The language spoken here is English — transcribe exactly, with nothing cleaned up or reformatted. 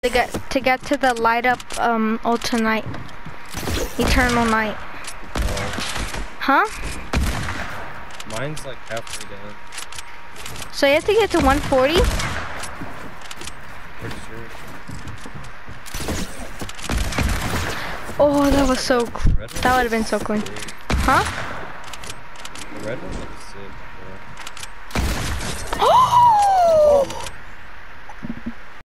To get to get to the light up um ultra night, eternal night. Huh? Mine's like halfway down. So you have to get to one forty? Pretty sure. Oh, that was so cool. That would have been so cool. Huh? The red one looks sick, bro. Oh!